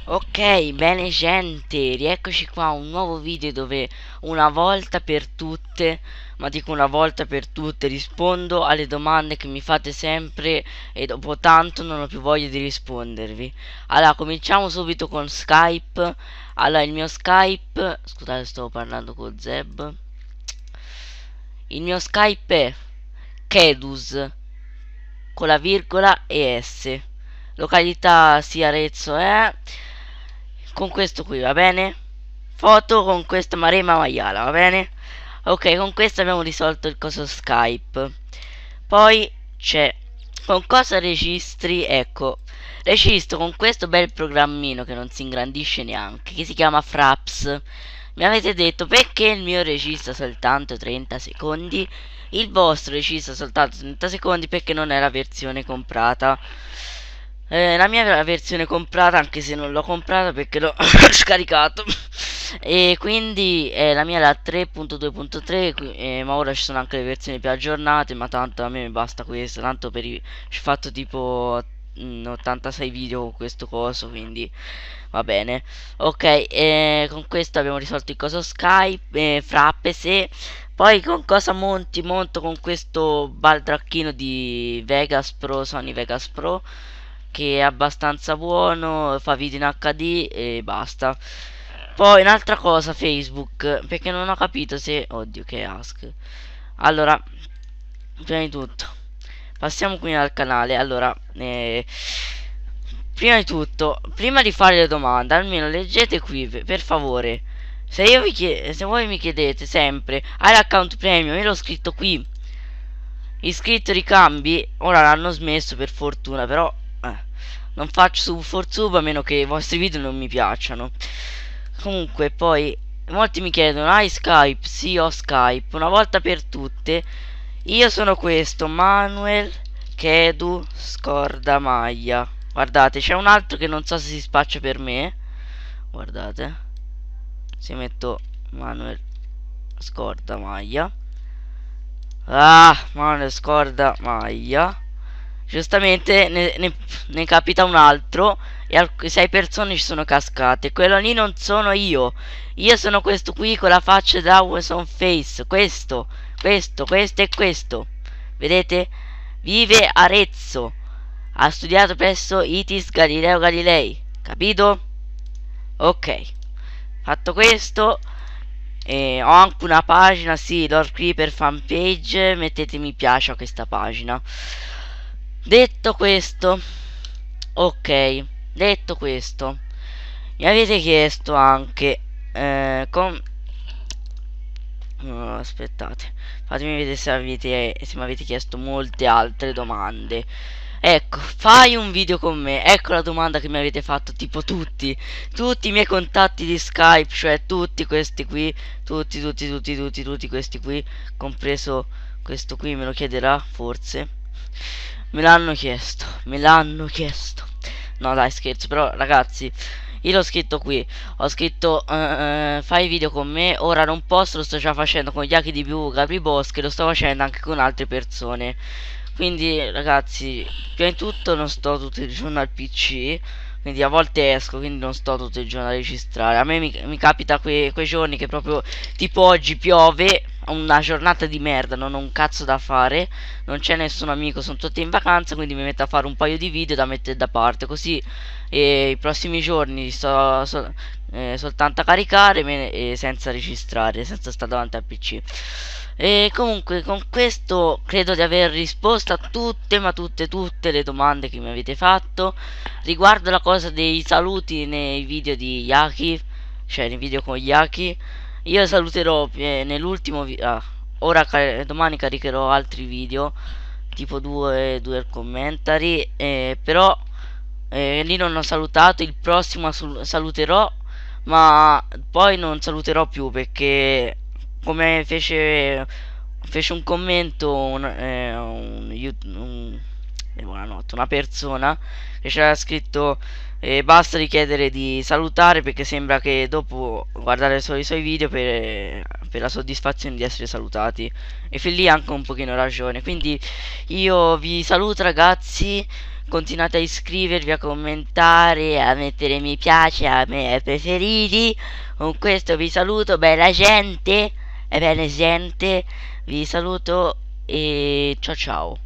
Ok, bene gente, rieccoci qua a un nuovo video dove una volta per tutte, ma dico una volta per tutte, rispondo alle domande che mi fate sempre e dopo tanto non ho più voglia di rispondervi. Allora, cominciamo subito con Skype. Allora, il mio Skype, scusate, stavo parlando con Zeb. Il mio Skype è Kedus con la virgola e S. Località sì Arezzo è con questo qui, va bene? Foto con questa Marema Maiala, va bene? Ok, con questo abbiamo risolto il coso Skype. Poi c'è con cosa registri? Ecco, registro con questo bel programmino che non si ingrandisce neanche, che si chiama Fraps. Mi avete detto perché il mio registra soltanto 30 secondi, il vostro registra soltanto 30 secondi perché non è la versione comprata. La mia versione comprata, anche se non l'ho comprata perché l'ho scaricato. E quindi la mia è la 3.2.3, ma ora ci sono anche le versioni più aggiornate, ma tanto a me mi basta questa, tanto ci ho fatto tipo 86 video con questo coso, quindi va bene. Ok, con questo abbiamo risolto il coso Skype, frappe se. Poi con cosa monti? Monto con questo baldracchino di Vegas Pro, Sony Vegas Pro, che è abbastanza buono, fa video in HD e basta. Poi un'altra cosa, Facebook, perché non ho capito se... Oddio, che ask. Allora, prima di tutto, passiamo qui al canale. Allora, prima di tutto, prima di fare le domande, almeno leggete qui, per favore. Se voi mi chiedete sempre, hai l'account premium, io l'ho scritto qui. Iscritto ricambi, ora l'hanno smesso per fortuna, però non faccio sub for sub a meno che i vostri video non mi piacciono. Comunque, poi molti mi chiedono: hai Skype? Sì, ho Skype. Una volta per tutte, io sono questo Manuel Kedu Scordamaglia. Guardate, c'è un altro che non so se si spaccia per me. Guardate, se metto Manuel Scordamaglia. Ah, Manuel Scordamaglia. Giustamente ne capita un altro e 6 persone ci sono cascate. Quello lì non sono io. Io sono questo qui con la faccia da Wilson Face. Questo e questo. Vedete? Vive Arezzo. Ha studiato presso ITIS Galileo Galilei. Capito? Ok. Fatto questo, ho anche una pagina, sì, Lord Creeper fanpage. Mettete mi piace a questa pagina. Detto questo, ok, detto questo, mi avete chiesto anche aspettate, fatemi vedere se mi avete chiesto molte altre domande. Ecco, fai un video con me. Ecco la domanda che mi avete fatto, tipo tutti i miei contatti di Skype, cioè tutti questi qui, tutti questi qui, compreso questo qui, me lo chiederà forse. Me l'hanno chiesto. No dai, scherzo, però ragazzi, io l'ho scritto qui, ho scritto fai video con me, ora non posso, lo sto già facendo con gli Haki di più Gabri Boschi, lo sto facendo anche con altre persone. Quindi ragazzi, prima di tutto non sto tutto il giorno al PC, quindi a volte esco, quindi non sto tutto il giorno a registrare. A me mi capita quei giorni che proprio tipo oggi piove, ho una giornata di merda, non ho un cazzo da fare, non c'è nessun amico, sono tutti in vacanza, quindi mi metto a fare un paio di video da mettere da parte, così i prossimi giorni soltanto a caricare senza registrare, senza stare davanti al PC. E comunque con questo credo di aver risposto a tutte, ma tutte le domande che mi avete fatto riguardo la cosa dei saluti nei video di Yaki, cioè nei video con Yaki. Io saluterò nell'ultimo video, domani caricherò altri video, tipo due commentary, però lì non ho salutato, il prossimo saluterò, ma poi non saluterò più perché come fece un commento buonanotte, una persona che c'era scritto basta richiedere di salutare perché sembra che dopo guardare solo i suoi video per la soddisfazione di essere salutati, e fin lì ha anche un pochino ragione. Quindi io vi saluto ragazzi, continuate a iscrivervi, a commentare, a mettere mi piace a me preferiti. Con questo vi saluto, bella gente, e bene gente, vi saluto e ciao ciao.